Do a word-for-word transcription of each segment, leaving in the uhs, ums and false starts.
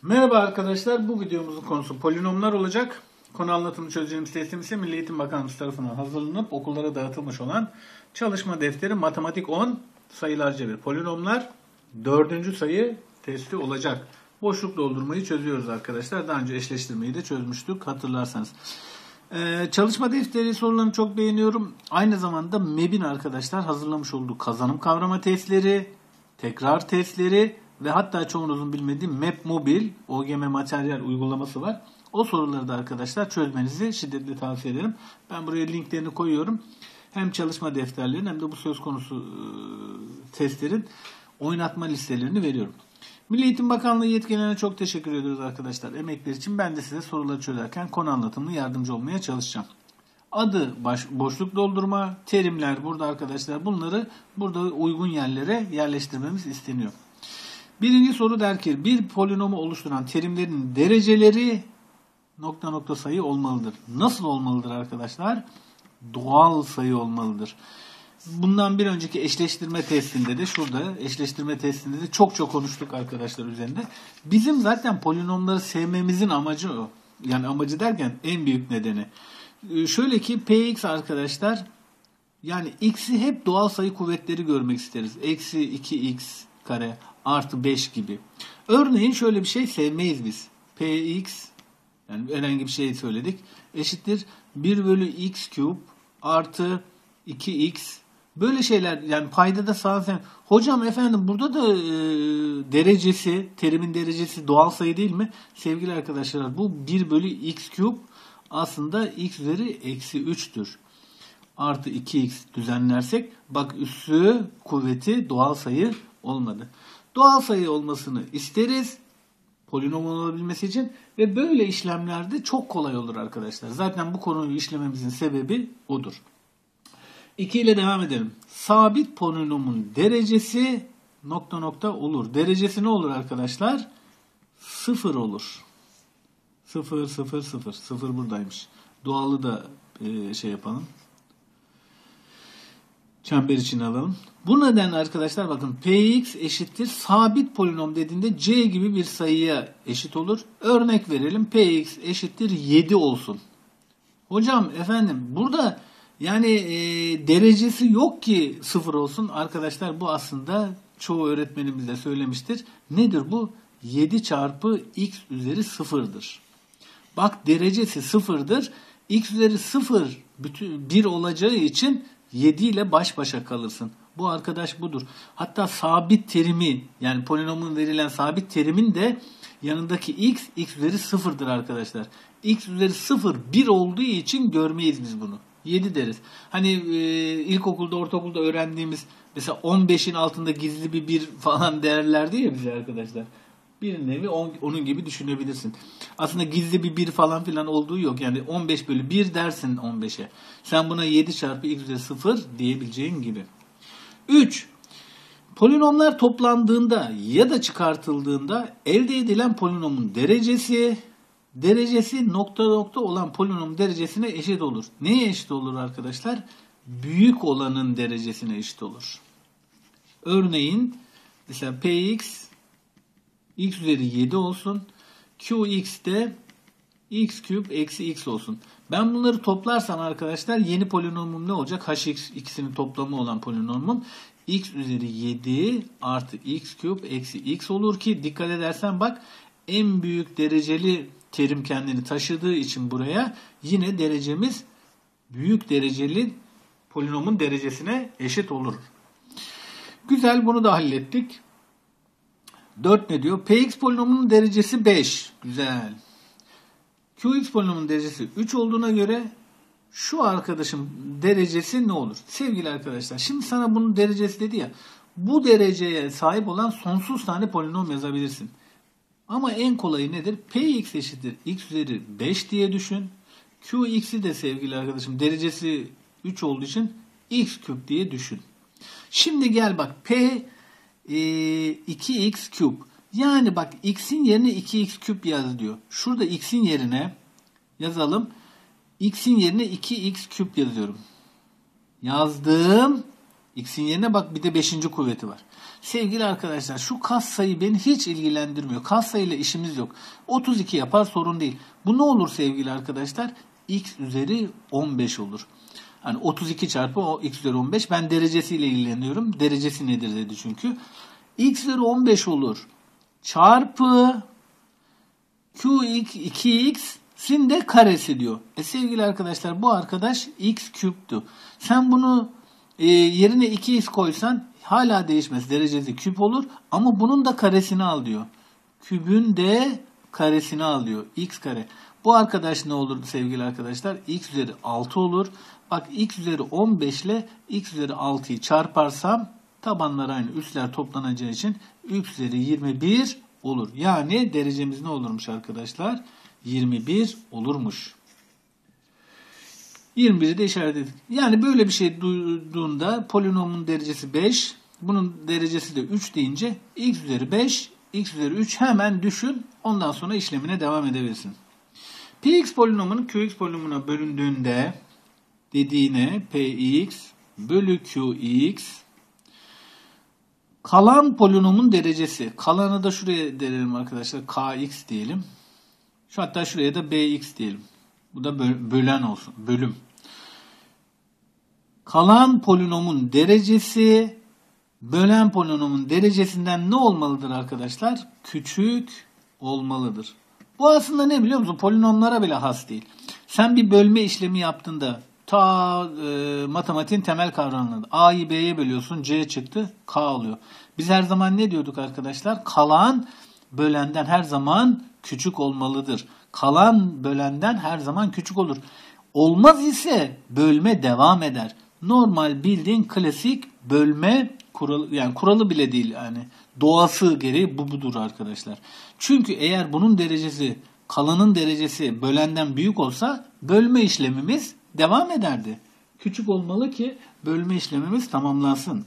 Merhaba arkadaşlar, bu videomuzun konusu polinomlar olacak. Konu anlatımı çözeceğimiz testim ise Milli Eğitim Bakanlığı tarafından hazırlanıp okullara dağıtılmış olan çalışma defteri Matematik on sayılarca bir polinomlar dördüncü sayı testi olacak. Boşluk doldurmayı çözüyoruz arkadaşlar. Daha önce eşleştirmeyi de çözmüştük hatırlarsanız. Ee, çalışma defteri sorularını çok beğeniyorum. Aynı zamanda M E B'in arkadaşlar hazırlamış olduğu kazanım kavrama testleri, tekrar testleri ve hatta çoğunuzun bilmediği Mapmobil, O G M materyal uygulaması var. O soruları da arkadaşlar çözmenizi şiddetle tavsiye ederim. Ben buraya linklerini koyuyorum. Hem çalışma defterlerinin hem de bu söz konusu e, testlerin oynatma listelerini veriyorum. Milli Eğitim Bakanlığı yetkililerine çok teşekkür ediyoruz arkadaşlar emekleri için. Ben de size soruları çözerken konu anlatımını yardımcı olmaya çalışacağım. Adı baş, boşluk doldurma, terimler burada arkadaşlar. Bunları burada uygun yerlere yerleştirmemiz isteniyor. Birinci soru der ki bir polinomu oluşturan terimlerin dereceleri nokta nokta sayı olmalıdır. Nasıl olmalıdır arkadaşlar? Doğal sayı olmalıdır. Bundan bir önceki eşleştirme testinde de şurada eşleştirme testinde de çok çok konuştuk arkadaşlar üzerinde. Bizim zaten polinomları sevmemizin amacı o. Yani amacı derken en büyük nedeni. Şöyle ki Px arkadaşlar, yani x'i hep doğal sayı kuvvetleri görmek isteriz. Eksi iki x kare artı beş gibi. Örneğin şöyle bir şey sevmeyiz biz. Px, yani herhangi bir şey söyledik, eşittir bir bölü x küp artı iki x. Böyle şeyler, yani paydada sağ sen. Hocam efendim burada da e, derecesi, terimin derecesi doğal sayı değil mi? Sevgili arkadaşlar, bu bir bölü x küp aslında x üzeri eksi üç'tür. Artı iki x düzenlersek bak üssü kuvveti doğal sayı olmadı. Doğal sayı olmasını isteriz polinom olabilmesi için ve böyle işlemlerde çok kolay olur arkadaşlar. Zaten bu konuyu işlememizin sebebi odur. iki ile devam edelim. Sabit polinomun derecesi nokta nokta olur. Derecesi ne olur arkadaşlar? sıfır olur. sıfır, sıfır, sıfır. sıfır buradaymış. Doğalı da e, şey yapalım. Çember içine alalım. Bu nedenle arkadaşlar bakın Px eşittir sabit polinom dediğinde c gibi bir sayıya eşit olur. Örnek verelim. Px eşittir yedi olsun. Hocam efendim burada yani e, derecesi yok ki sıfır olsun. Arkadaşlar bu aslında çoğu öğretmenimiz de söylemiştir. Nedir bu? yedi çarpı x üzeri sıfır'dır. Bak derecesi sıfır'dır. X üzeri sıfır bütün bir olacağı için yedi ile baş başa kalırsın. Bu arkadaş budur. Hatta sabit terimi, yani polinomun verilen sabit terimin de yanındaki x, x üzeri sıfır'dır arkadaşlar. X üzeri sıfır bir olduğu için görmeyiz biz bunu. yedi deriz. Hani e, ilkokulda, ortaokulda öğrendiğimiz mesela on beş'in altında gizli bir bir falan değerlerdi ya bize arkadaşlar. Bir nevi on, onun gibi düşünebilirsin. Aslında gizli bir bir falan filan olduğu yok. Yani on beş bölü bir dersin on beş'e. Sen buna yedi çarpı x üzeri sıfır diyebileceğin gibi. üç. Polinomlar toplandığında ya da çıkartıldığında elde edilen polinomun derecesi derecesi nokta nokta olan polinom derecesine eşit olur. Neye eşit olur arkadaşlar? Büyük olanın derecesine eşit olur. Örneğin mesela Px x üzeri yedi olsun. Qx de x küp eksi x olsun. Ben bunları toplarsam arkadaşlar yeni polinomum ne olacak? Hx ikisinin toplamı olan polinomum x üzeri yedi artı x küp eksi x olur ki dikkat edersen bak en büyük dereceli terim kendini taşıdığı için buraya yine derecemiz büyük dereceli polinomun derecesine eşit olur. Güzel, bunu da hallettik. dört ne diyor? Px polinomunun derecesi beş. Güzel. Qx polinomunun derecesi üç olduğuna göre şu arkadaşın derecesi ne olur? Sevgili arkadaşlar, şimdi sana bunun derecesi dedi ya. Bu dereceye sahip olan sonsuz tane polinom yazabilirsin. Ama en kolayı nedir? Px eşittir x üzeri beş diye düşün. Qx'i de sevgili arkadaşım derecesi üç olduğu için x küp diye düşün. Şimdi gel bak P iki x küp. Yani bak x'in yerine iki x küp yaz diyor. Şurada x'in yerine yazalım. X'in yerine iki x küp yazıyorum. Yazdım. X'in yerine bak bir de beşinci kuvveti var. Sevgili arkadaşlar şu katsayı beni hiç ilgilendirmiyor. Katsayıyla işimiz yok. otuz iki yapar sorun değil. Bu ne olur sevgili arkadaşlar? X üzeri on beş olur. Hani otuz iki çarpı o x üzeri on beş. Ben derecesiyle ilgileniyorum. Derecesi nedir dedi çünkü. X üzeri on beş olur. Çarpı Q iki x'in de karesi diyor. E sevgili arkadaşlar bu arkadaş x küptü. Sen bunu e, yerine iki x koysan hala değişmez. Derecesi küp olur ama bunun da karesini al diyor. Kübün de karesini al diyor. X kare. Bu arkadaş ne olurdu sevgili arkadaşlar? X üzeri altı olur. Bak x üzeri on beş ile x üzeri altıyı çarparsam tabanlar aynı. Üstler toplanacağı için x üzeri yirmi bir olur. Yani derecemiz ne olurmuş arkadaşlar? yirmi bir olurmuş. yirmi biri de işaretledik. Yani böyle bir şey duyduğunda polinomun derecesi beş, bunun derecesi de üç deyince x üzeri beş, x üzeri üç hemen düşün. Ondan sonra işlemine devam edebilirsin. Px polinomunun Qx polinomuna bölündüğünde dediğine Px bölü Qx kalan polinomun derecesi. Kalanı da şuraya denelim arkadaşlar. Kx diyelim. Şu hatta şuraya da Bx diyelim. Bu da bölen olsun. Bölüm. Kalan polinomun derecesi bölen polinomun derecesinden ne olmalıdır arkadaşlar? Küçük olmalıdır. Bu aslında ne biliyor musun? Polinomlara bile has değil. Sen bir bölme işlemi yaptığında ta e, matematiğin temel kavramları. A'yı B'ye bölüyorsun. C çıktı. K oluyor. Biz her zaman ne diyorduk arkadaşlar? Kalan bölenden her zaman küçük olmalıdır. Kalan bölenden her zaman küçük olur. Olmaz ise bölme devam eder. Normal bildiğin klasik bölme kuralı, yani kuralı bile değil yani. Doğası gereği bu budur arkadaşlar. Çünkü eğer bunun derecesi kalanın derecesi bölenden büyük olsa bölme işlemimiz devam ederdi. Küçük olmalı ki bölme işlemimiz tamamlansın.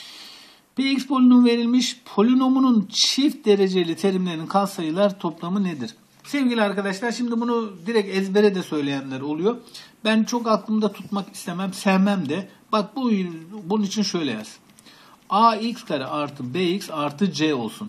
Px polinom verilmiş. Polinomunun çift dereceli terimlerinin katsayılar toplamı nedir? Sevgili arkadaşlar şimdi bunu direkt ezbere de söyleyenler oluyor. Ben çok aklımda tutmak istemem, sevmem de. Bak bu bunun için şöyle yaz. Ax kare artı bx artı c olsun.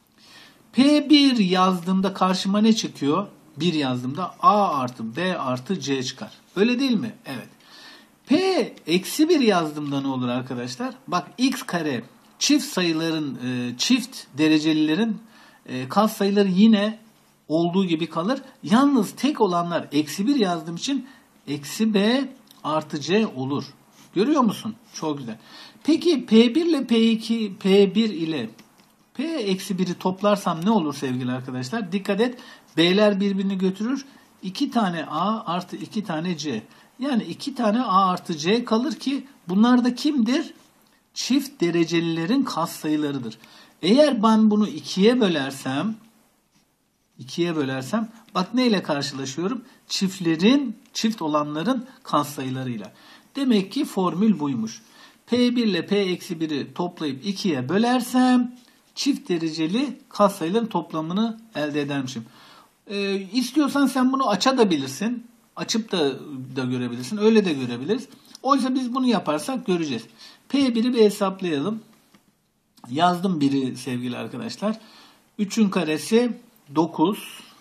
P bir yazdığımda karşıma ne çıkıyor? bir yazdığımda a artı b artı c çıkar. Öyle değil mi? Evet. P eksi bir yazdığımda ne olur arkadaşlar? Bak x kare çift sayıların, çift derecelilerin katsayıları yine olduğu gibi kalır. Yalnız tek olanlar eksi bir yazdığım için eksi b artı c olur. Görüyor musun? Çok güzel. Peki P bir ile P iki, P bir ile P eksi bir'i toplarsam ne olur sevgili arkadaşlar? Dikkat et. B'ler birbirini götürür. iki tane A artı iki tane C. Yani iki tane A artı C kalır ki bunlar da kimdir? Çift derecelilerin katsayılarıdır. Eğer ben bunu ikiye bölersem ikiye bölersem bak neyle karşılaşıyorum? Çiftlerin, çift olanların katsayılarıyla. Demek ki formül buymuş. P bir ile P eksi bir'i toplayıp ikiye bölersem çift dereceli katsayıların toplamını elde edermişim. Ee, istiyorsan sen bunu açabilirsin. Açıp da, da görebilirsin. Öyle de görebiliriz. Oysa biz bunu yaparsak göreceğiz. P bir'i bir hesaplayalım. Yazdım biri sevgili arkadaşlar. üçün karesi dokuz.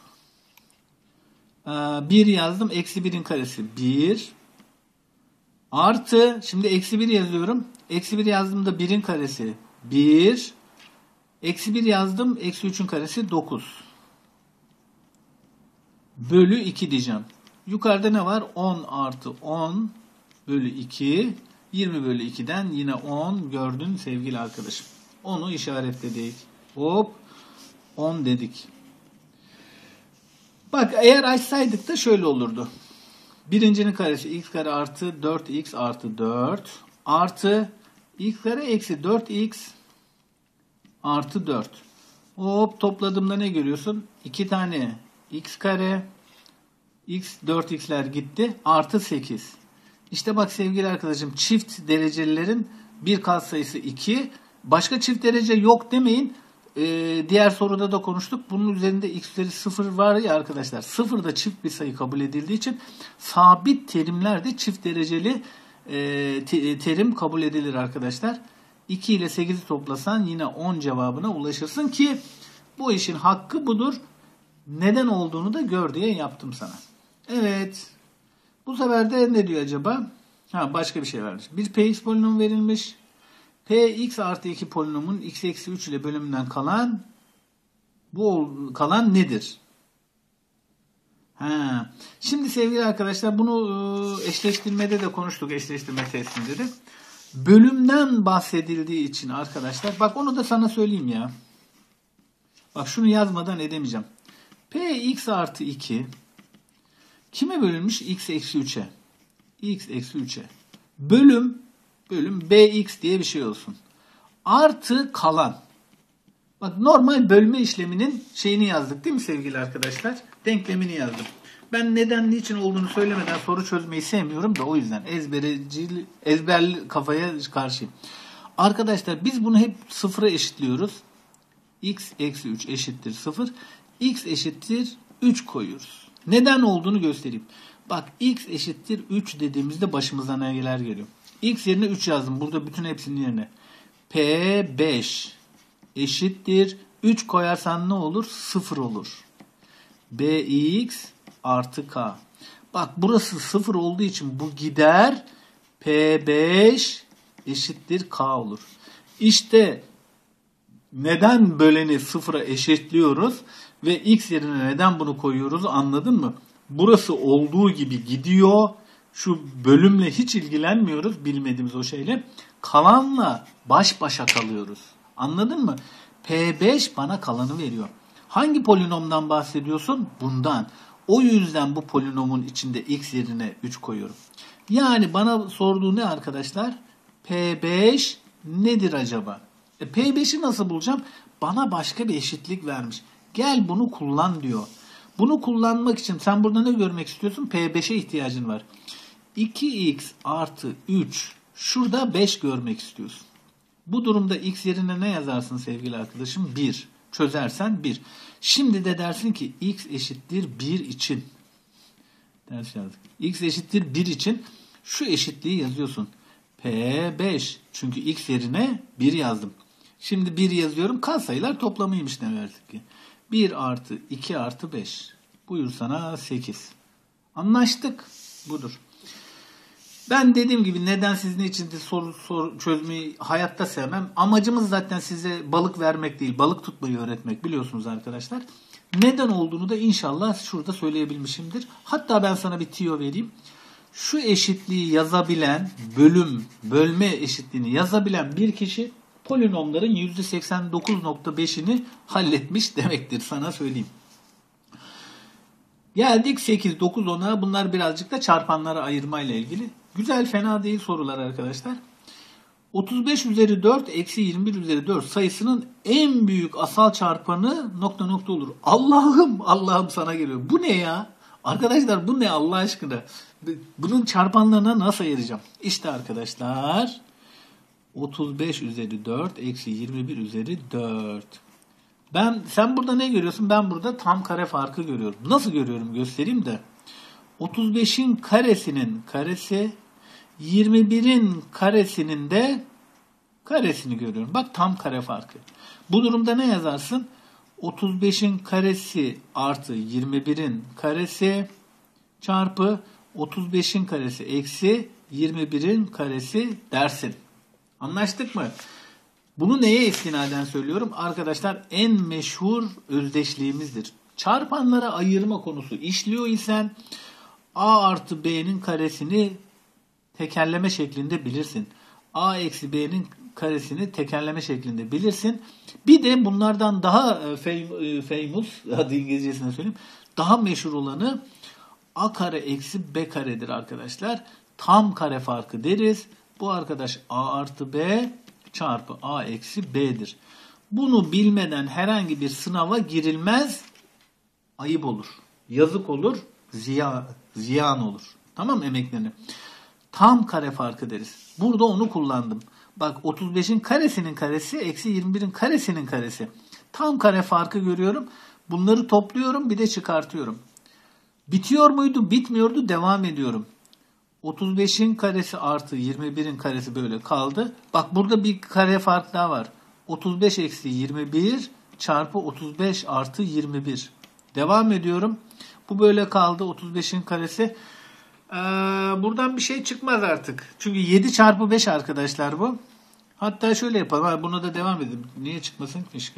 Ee, bir yazdım. Eksi birin karesi bir. Artı, şimdi eksi bir yazıyorum. Eksi bir yazdığımda birin karesi bir. Eksi bir yazdım. Eksi üçün karesi dokuz. Bölü iki diyeceğim. Yukarıda ne var? on artı on bölü iki. yirmi bölü iki'den yine on gördün sevgili arkadaşım. onu işaretledik. Hop on dedik. Bak eğer açsaydık da şöyle olurdu. Birincinin karesi x kare artı dört x artı dört artı x kare eksi dört x artı dört. Hop topladığımda ne görüyorsun? iki tane x kare x dört x'ler gitti artı sekiz. İşte bak sevgili arkadaşım çift derecelilerin bir katsayısı iki. Başka çift derece yok demeyin. Ee, diğer soruda da konuştuk. Bunun üzerinde x üzeri sıfır var ya arkadaşlar. sıfır da çift bir sayı kabul edildiği için sabit terimler de çift dereceli e, te, terim kabul edilir arkadaşlar. iki ile sekizi toplasan yine on cevabına ulaşırsın ki bu işin hakkı budur. Neden olduğunu da gör diye yaptım sana. Evet. Bu sefer de ne diyor acaba? Ha, başka bir şey vermiş. Bir px polinomu verilmiş. Px artı iki polinomun x eksi üç ile bölümünden kalan bu kalan nedir? Ha. Şimdi sevgili arkadaşlar bunu eşleştirmede de konuştuk, eşleştirme testinde de. Bölümden bahsedildiği için arkadaşlar bak onu da sana söyleyeyim ya. Bak şunu yazmadan edemeyeceğim. Px artı iki kime bölünmüş? X eksi üçe. X eksi üçe. Bölüm bölüm bx diye bir şey olsun. Artı kalan. Bak normal bölme işleminin şeyini yazdık değil mi sevgili arkadaşlar? Denklemini yazdım. Ben neden niçin olduğunu söylemeden soru çözmeyi sevmiyorum da o yüzden ezberci, ezberli kafaya karşıyım. Arkadaşlar biz bunu hep sıfıra eşitliyoruz. X eksi üç eşittir sıfır. X eşittir üç koyuyoruz. Neden olduğunu göstereyim. Bak x eşittir üç dediğimizde başımıza neler geliyor? X yerine üç yazdım. Burada bütün hepsinin yerine. P beş eşittir üç koyarsan ne olur? sıfır olur. Bx artı k. Bak burası sıfır olduğu için bu gider. P beş eşittir k olur. İşte neden böleni sıfıra eşitliyoruz ve x yerine neden bunu koyuyoruz anladın mı? Burası olduğu gibi gidiyor. Şu bölümle hiç ilgilenmiyoruz bilmediğimiz o şeyle. Kalanla baş başa kalıyoruz. Anladın mı? P beş bana kalanı veriyor. Hangi polinomdan bahsediyorsun? Bundan. O yüzden bu polinomun içinde x yerine üç koyuyorum. Yani bana sorduğu ne arkadaşlar? P beş nedir acaba? E P beşi nasıl bulacağım? Bana başka bir eşitlik vermiş. Gel bunu kullan diyor. Bunu kullanmak için sen burada ne görmek istiyorsun? P beşe ihtiyacın var. iki x artı üç. Şurada beş görmek istiyorsun. Bu durumda x yerine ne yazarsın sevgili arkadaşım? bir. Çözersen bir. Şimdi de dersin ki x eşittir bir için. Ders yazdık. X eşittir bir için şu eşitliği yazıyorsun. P beş. Çünkü x yerine bir yazdım. Şimdi bir yazıyorum. Katsayılar toplamıymış ne verdik ki. bir artı iki artı beş. Buyur sana sekiz. Anlaştık. Budur. Ben dediğim gibi neden sizin için de soru, soru çözmeyi hayatta sevmem. Amacımız zaten size balık vermek değil, balık tutmayı öğretmek biliyorsunuz arkadaşlar. Neden olduğunu da inşallah şurada söyleyebilmişimdir. Hatta ben sana bir tüyo vereyim. Şu eşitliği yazabilen, bölüm, bölme eşitliğini yazabilen bir kişi polinomların yüzde seksen dokuz nokta beşini halletmiş demektir sana söyleyeyim. Geldik sekiz, dokuz, ona. Bunlar birazcık da çarpanlara ayırmayla ilgili. Güzel, fena değil sorular arkadaşlar. otuz beş üzeri dört eksi yirmi bir üzeri dört sayısının en büyük asal çarpanı nokta nokta olur. Allah'ım Allah'ım sana geliyor. Bu ne ya? Arkadaşlar bu ne Allah aşkına? Bunun çarpanlarına nasıl ayıracağım? İşte arkadaşlar otuz beş üzeri dört eksi yirmi bir üzeri dört. Ben, sen burada ne görüyorsun? Ben burada tam kare farkı görüyorum. Nasıl görüyorum? Göstereyim de. otuz beşin karesinin karesi, yirmi birin karesinin de karesini görüyorum. Bak tam kare farkı. Bu durumda ne yazarsın? otuz beşin karesi artı yirmi birin karesi çarpı otuz beşin karesi eksi yirmi birin karesi dersin. Anlaştık mı? Bunu neye istinaden söylüyorum? Arkadaşlar en meşhur özdeşliğimizdir. Çarpanlara ayırma konusu işliyor isen a artı b'nin karesini tekerleme şeklinde bilirsin. A eksi b'nin karesini tekerleme şeklinde bilirsin. Bir de bunlardan daha famous, hadi İngilizcesine söyleyeyim, daha meşhur olanı a kare eksi b karedir arkadaşlar. Tam kare farkı deriz. Bu arkadaş a artı b çarpı a eksi b'dir. Bunu bilmeden herhangi bir sınava girilmez, ayıp olur. Yazık olur, ziya, ziyan olur. Tamam mı emeklerini? Tam kare farkı deriz. Burada onu kullandım. Bak otuz beşin karesinin karesi eksi yirmi birin karesinin karesi. Tam kare farkı görüyorum. Bunları topluyorum bir de çıkartıyorum. Bitiyor muydu? Bitmiyordu. Devam ediyorum. otuz beşin karesi artı yirmi birin karesi böyle kaldı. Bak burada bir kare fark daha var. otuz beş eksi yirmi bir çarpı otuz beş artı yirmi bir. Devam ediyorum. Bu böyle kaldı. otuz beşin karesi. Ee, buradan bir şey çıkmaz artık. Çünkü yedi çarpı beş arkadaşlar bu. Hatta şöyle yapalım. Buna da devam edelim. Niye çıkmasın ki?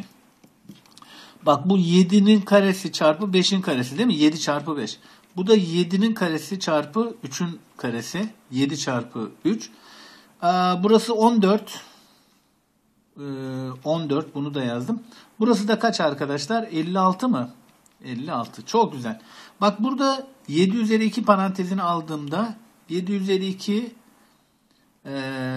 Bak bu yedinin karesi çarpı beşin karesi değil mi? yedi çarpı beş. Bu da yedinin karesi çarpı üçün karesi. yedi çarpı üç. Ee, burası on dört. Ee, on dört. Bunu da yazdım. Burası da kaç arkadaşlar? elli altı mı? elli altı. Çok güzel. Bak burada yedi üzeri iki parantezini aldığımda yedi üzeri iki ee,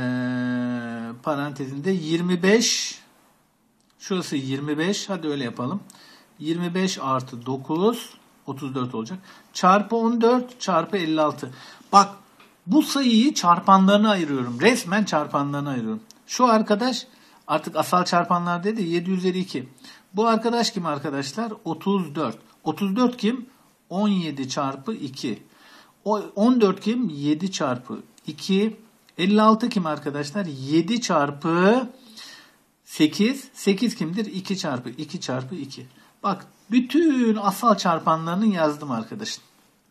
parantezinde yirmi beş, şurası yirmi beş, hadi öyle yapalım. yirmi beş artı dokuz otuz dört olacak. Çarpı on dört çarpı elli altı. Bak bu sayıyı çarpanlarına ayırıyorum. Resmen çarpanlarına ayırıyorum. Şu arkadaş artık asal çarpanlar dedi, yedi üzeri iki. Bu arkadaş kim arkadaşlar? otuz dört. otuz dört kim? on yedi çarpı iki. on dört kim? yedi çarpı iki. elli altı kim arkadaşlar? yedi çarpı sekiz. sekiz kimdir? iki çarpı iki çarpı iki. Bak bütün asal çarpanlarını yazdım arkadaşım.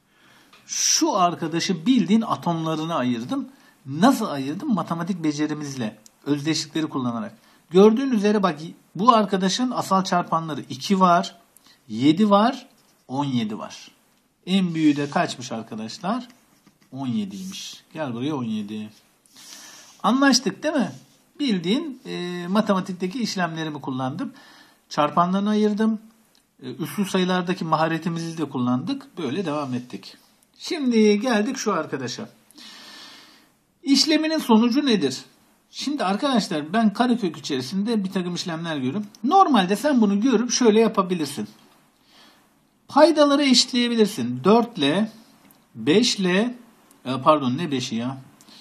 Şu arkadaşı bildiğin atomlarını ayırdım. Nasıl ayırdım? Matematik becerimizle. Özdeşlikleri kullanarak. Gördüğün üzere bak bu arkadaşın asal çarpanları iki var, yedi var, on yedi var. En büyüğü de kaçmış arkadaşlar? on yediymiş. Gel buraya on yedi. Anlaştık değil mi? Bildiğin e, matematikteki işlemlerimi kullandım. Çarpanlarını ayırdım. E, üslü sayılardaki maharetimizi de kullandık. Böyle devam ettik. Şimdi geldik şu arkadaşa. İşleminin sonucu nedir? Şimdi arkadaşlar ben karekök içerisinde bir takım işlemler görüyorum. Normalde sen bunu görüp şöyle yapabilirsin. Paydaları eşitleyebilirsin. dört ile beş ile pardon ne beşi ya?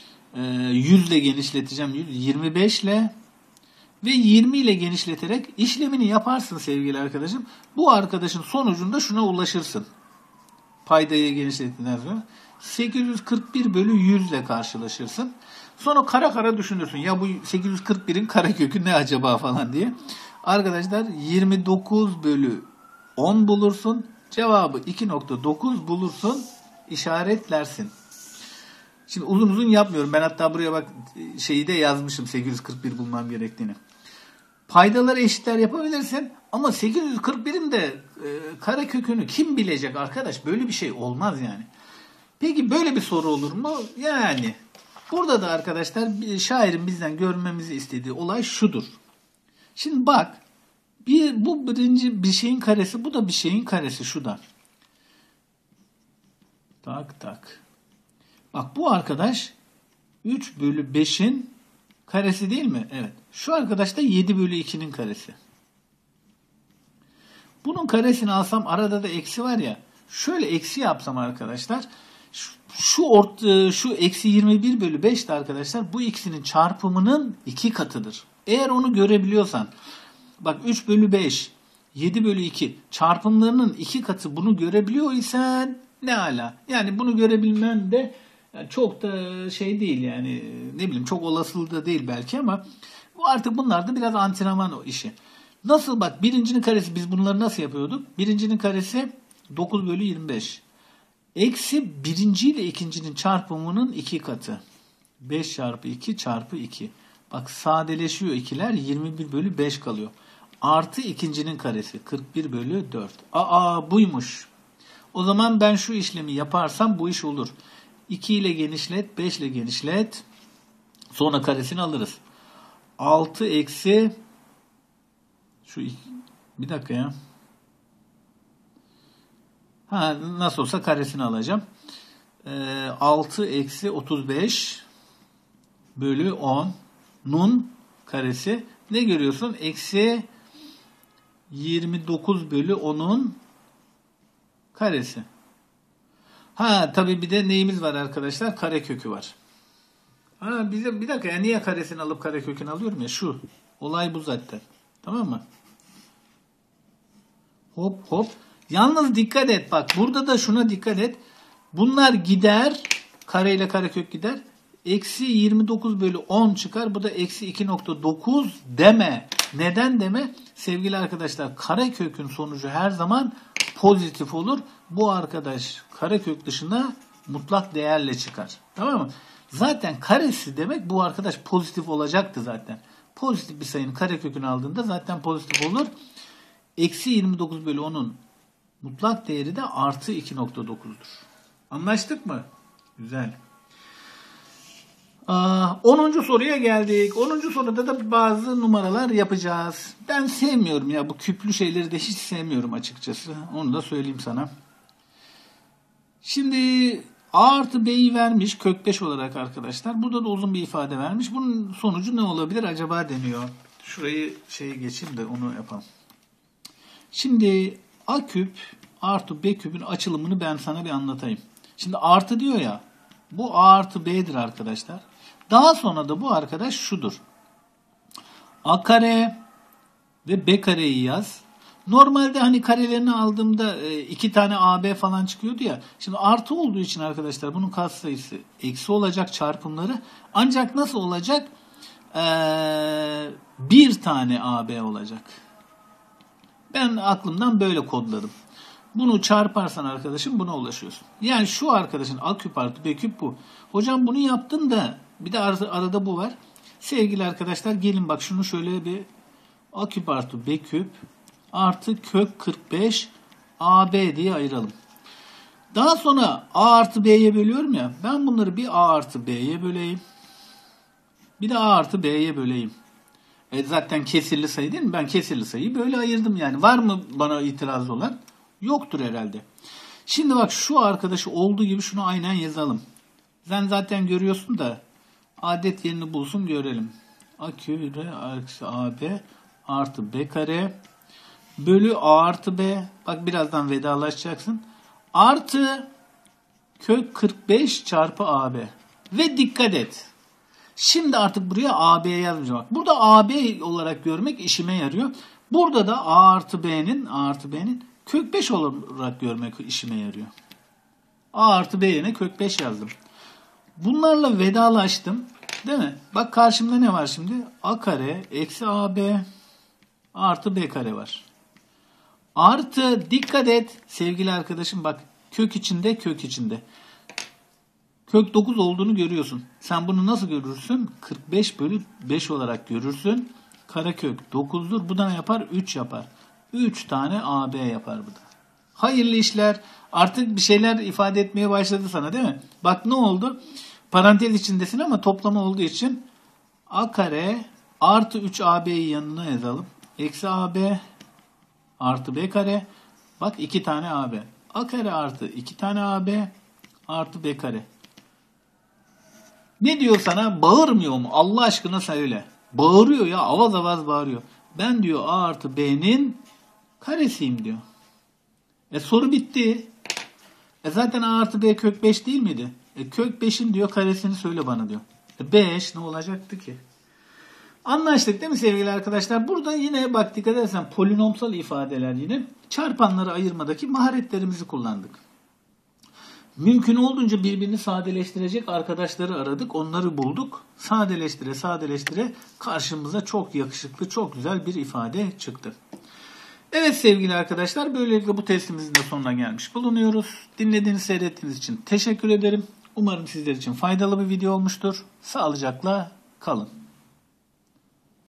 yüz ile genişleteceğim. yirmi beş ile ve yirmi ile genişleterek işlemini yaparsın sevgili arkadaşım. Bu arkadaşın sonucunda şuna ulaşırsın. Paydayı genişlettikten sonra sekiz yüz kırk bir bölü yüz ile karşılaşırsın. Sonra kara kara düşünürsün. Ya bu sekiz yüz kırk birin karekökü ne acaba falan diye. Arkadaşlar yirmi dokuz bölü on bulursun. Cevabı iki nokta dokuz bulursun. İşaretlersin. Şimdi uzun uzun yapmıyorum. Ben hatta buraya bak şeyi de yazmışım sekiz yüz kırk bir bulmam gerektiğini. Paydaları eşitler yapabilirsin. Ama sekiz yüz kırk birin de e, karekökünü kim bilecek arkadaş? Böyle bir şey olmaz yani. Peki böyle bir soru olur mu? Yani burada da arkadaşlar şairin bizden görmemizi istediği olay şudur. Şimdi bak bir, bu birinci bir şeyin karesi, bu da bir şeyin karesi şu da. Tak tak. Bak bu arkadaş üç bölü beşin karesi değil mi? Evet. Şu arkadaş da yedi bölü ikinin karesi. Bunun karesini alsam arada da eksi var ya. Şöyle eksi yapsam arkadaşlar. Şu, şu, ort, şu eksi yirmi bir bölü beş de arkadaşlar bu ikisinin çarpımının iki katıdır. Eğer onu görebiliyorsan. Bak üç bölü beş, yedi bölü iki çarpımlarının iki katı, bunu görebiliyor isen ne ala. Yani bunu görebilmen de yani çok da şey değil yani ne bileyim çok olasılığı da değil belki ama bu artık bunlar da biraz antrenman o işi. Nasıl bak birincinin karesi biz bunları nasıl yapıyorduk? Birincinin karesi dokuz bölü yirmi beş. Eksi birinci ile ikincinin çarpımının iki katı. beş çarpı iki çarpı iki. Bak sadeleşiyor ikiler, yirmi bir bölü beş kalıyor. Artı ikincinin karesi kırk bir bölü dört. Aa buymuş. O zaman ben şu işlemi yaparsam bu iş olur. iki ile genişlet, beş ile genişlet. Sonra karesini alırız. altı eksi şu bir dakika ya. Ha nasıl olsa karesini alacağım. Ee, altı eksi otuz beş bölü on'un karesi. Ne görüyorsun? Eksi yirmi dokuz bölü on'un karesi. Ha tabii bir de neyimiz var arkadaşlar? Karekökü var. Ha bize bir dakika ya niye karesini alıp karekökünü alıyorum ya şu. Olay bu zaten. Tamam mı? Hop hop. Yalnız dikkat et bak burada da şuna dikkat et. Bunlar gider. Kare ile karekök gider. Eksi yirmi dokuz bölü on çıkar. Bu da eksi iki nokta dokuz deme. Neden deme? Sevgili arkadaşlar, karekökün sonucu her zaman pozitif olur. Bu arkadaş karekök dışına mutlak değerle çıkar. Tamam mı? Zaten karesi demek bu arkadaş pozitif olacaktı zaten. Pozitif bir sayının karekökünü aldığında zaten pozitif olur. Eksi yirmi dokuz bölü onun mutlak değeri de artı iki nokta dokuzdur. Anlaştık mı? Güzel. onuncu soruya geldik. onuncu soruda da bazı numaralar yapacağız. Ben sevmiyorum ya bu küplü şeyleri de hiç sevmiyorum açıkçası. Onu da söyleyeyim sana. Şimdi a artı b'yi vermiş kök beş olarak arkadaşlar. Burada da uzun bir ifade vermiş. Bunun sonucu ne olabilir acaba deniyor. Şurayı şeye geçeyim de onu yapalım. Şimdi a küp artı b küpün açılımını ben sana bir anlatayım. Şimdi artı diyor ya. Bu a artı b'dir arkadaşlar. Daha sonra da bu arkadaş şudur. A kare ve b kareyi yaz. Normalde hani karelerini aldığımda iki tane A B falan çıkıyordu ya. Şimdi artı olduğu için arkadaşlar bunun katsayısı eksi olacak çarpımları. Ancak nasıl olacak? Ee, bir tane A B olacak. Ben aklımdan böyle kodladım. Bunu çarparsan arkadaşım buna ulaşıyorsun. Yani şu arkadaşın a küp artı b küp bu. Hocam bunu yaptım da bir de arada, arada bu var. Sevgili arkadaşlar gelin bak şunu şöyle bir a küp artı b küp artı kök kırk beş a b diye ayıralım. Daha sonra a artı b'ye bölüyorum ya. Ben bunları bir a artı b'ye böleyim. Bir de a artı b'ye böleyim. E zaten kesirli sayı değil mi? Ben kesirli sayıyı böyle ayırdım yani. Var mı bana itiraz olan? Yoktur herhalde. Şimdi bak şu arkadaşı olduğu gibi şunu aynen yazalım. Sen zaten görüyorsun da adet yerini bulsun görelim. A küre artı ab artı b kare bölü a artı b. Bak birazdan vedalaşacaksın. Artı kök kırk beş çarpı ab. Ve dikkat et. Şimdi artık buraya a b yazmayacağım. Bak burada a b olarak görmek işime yarıyor. Burada da a artı b'nin a artı b'nin kök beş olarak görmek işime yarıyor. A artı b yerine kök beş yazdım. Bunlarla vedalaştım. Değil mi? Bak karşımda ne var şimdi? A kare eksi ab artı b kare var. Artı dikkat et sevgili arkadaşım bak kök içinde kök içinde. Kök dokuz olduğunu görüyorsun. Sen bunu nasıl görürsün? kırk beş bölü beş olarak görürsün. Karekök dokuzdur. Bu da ne yapar? üç yapar. üç tane a b yapar bu da. Hayırlı işler. Artık bir şeyler ifade etmeye başladı sana değil mi? Bak ne oldu? Parantez içindesin ama toplama olduğu için a kare artı üç a b'yi yanına yazalım. Eksi ab artı b kare. Bak iki tane ab. A kare artı iki tane ab artı b kare. Ne diyor sana? Bağırmıyor mu? Allah aşkına söyle. Bağırıyor ya. Avaz avaz bağırıyor. Ben diyor a artı b'nin karesiyim diyor. E soru bitti. E zaten a artı b kök beş değil miydi? E kök beşin diyor karesini söyle bana diyor. E beş ne olacaktı ki? Anlaştık değil mi sevgili arkadaşlar? Burada yine bak dikkat edersen polinomsal ifadeler yine çarpanları ayırmadaki maharetlerimizi kullandık. Mümkün olduğunca birbirini sadeleştirecek arkadaşları aradık. Onları bulduk. Sadeleştire sadeleştire karşımıza çok yakışıklı, çok güzel bir ifade çıktı. Evet sevgili arkadaşlar, böylelikle bu testimizin de sonuna gelmiş bulunuyoruz. Dinlediğiniz, seyrettiğiniz için teşekkür ederim. Umarım sizler için faydalı bir video olmuştur. Sağlıcakla kalın.